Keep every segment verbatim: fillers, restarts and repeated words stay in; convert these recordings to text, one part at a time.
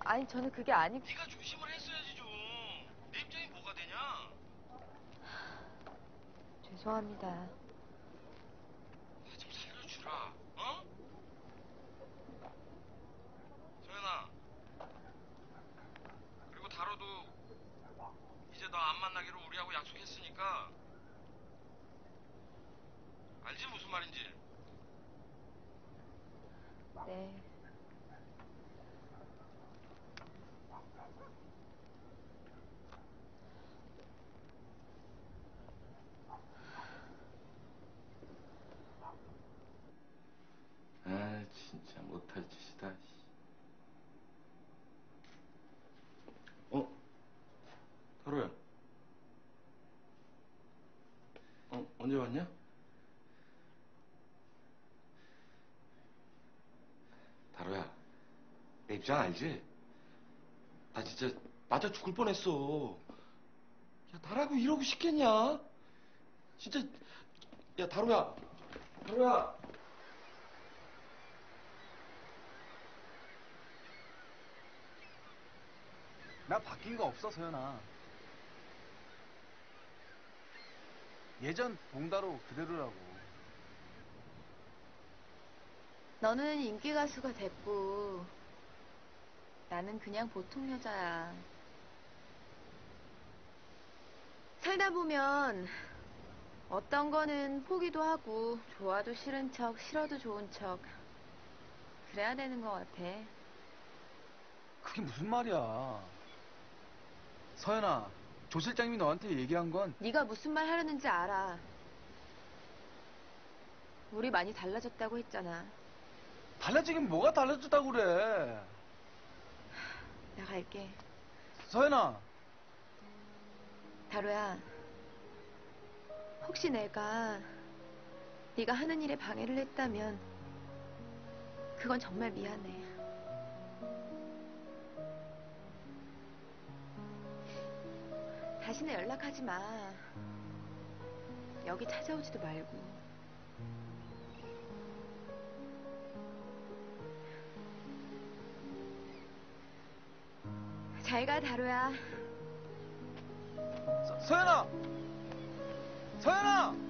아니 저는 그게 아니고. 네가 조심을 했어야지 좀. 내 입장이 뭐가 되냐? 죄송합니다. 아, 좀 살려주라. 어? 소연아. 그리고 다로도 이제 너 안 만나기로 우리하고 약속했으니까 알지 무슨 말인지? 네. 아 진짜 못할 짓이다. 어? 다로야. 어? 언제 왔냐? 다로야. 내 입장 알지? 나 진짜 맞아 죽을 뻔했어. 야 나라고 이러고 싶겠냐? 진짜. 야 다로야. 다로야. 나 바뀐 거 없어, 서연아. 예전 봉다로 그대로라고. 너는 인기 가수가 됐고 나는 그냥 보통 여자야. 살다 보면 어떤 거는 포기도 하고 좋아도 싫은 척, 싫어도 좋은 척 그래야 되는 것 같아. 그게 무슨 말이야. 서연아, 조 실장님이 너한테 얘기한 건 네가 무슨 말 하려는지 알아. 우리 많이 달라졌다고 했잖아. 달라지긴 뭐가 달라졌다고 그래. 나 갈게. 서연아. 다로야, 혹시 내가 네가 하는 일에 방해를 했다면 그건 정말 미안해. 다시는 연락하지 마. 여기 찾아오지도 말고. 잘 가, 다로야. 서, 서연아! 서연아!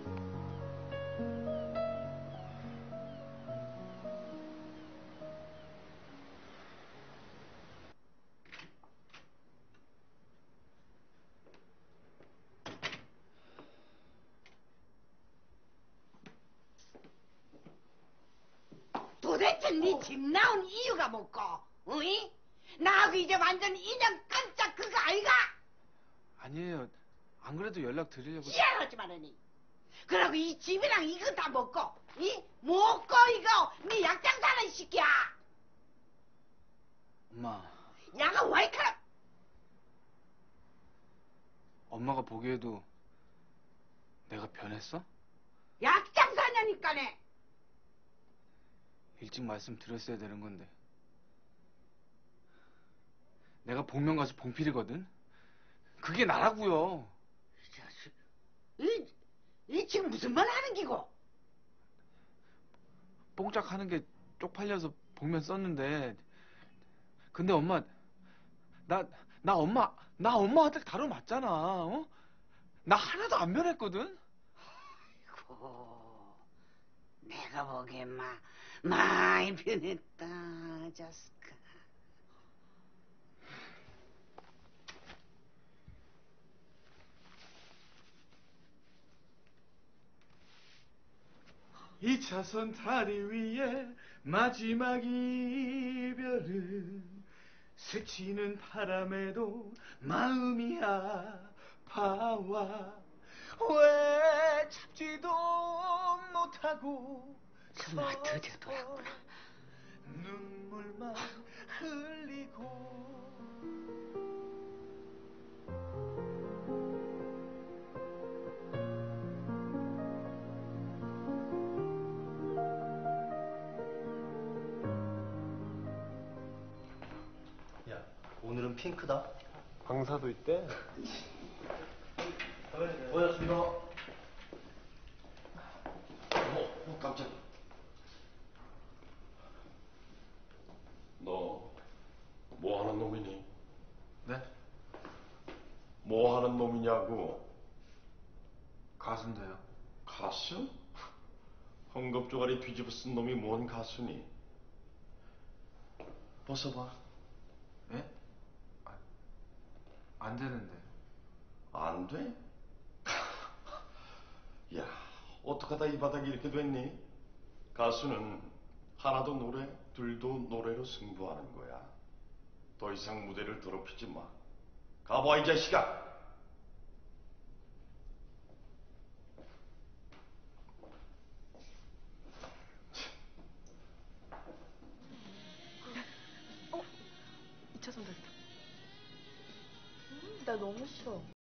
도대체 네 집 나온 이유가 뭐고? 어이? 나하고 이제 완전 인연 깜짝 그거 아이가? 아니에요. 안 그래도 연락 드리려고. 희한하지 말아니. 그러고 이 집이랑 이거 다 먹고, 이? 먹고 이거 네 약장 사는 시끼야. 엄마, 야가 와이카라. 엄마가 보기에도 내가 변했어? 약장 사냐니까네. 일찍 말씀드렸어야 되는 건데. 내가 복면 가서 봉필이거든? 그게 나라고요. 이 자식. 이, 이 지금 무슨 말 하는 기고? 뽕짝 하는 게 쪽팔려서 복면 썼는데. 근데 엄마, 나, 나 엄마, 나 엄마한테 다루 맞잖아, 어? 나 하나도 안 변했거든? 아이고, 내가 보기엔 마, 많이 변했다, 자스카. 이 차선 다리 위에 마지막 이별은 스치는 바람에도 마음이 아파와 왜 잡지도 못하고 정말 드디어더라구나. 눈물만 흘리고. 야, 오늘은 핑크다. 방사도 있대. 뭐야, 준호? 어머, 어, 깜짝이야. 너 뭐 어떤 놈이니? 네? 뭐 하는 놈이냐고. 가수인데요. 가수? 헝겊조가리 뒤집어 쓴 놈이 뭔 가수니? 벗어봐. 예? 아, 안 되는데. 안 돼? 야, 어떡하다 이 바닥이 이렇게 됐니? 가수는 하나도 노래, 둘도 노래로 승부하는 거야. 더 이상 무대를 더럽히지 마. 가봐, 이 자식아! 이 차선 달리다. 나 너무 싫어.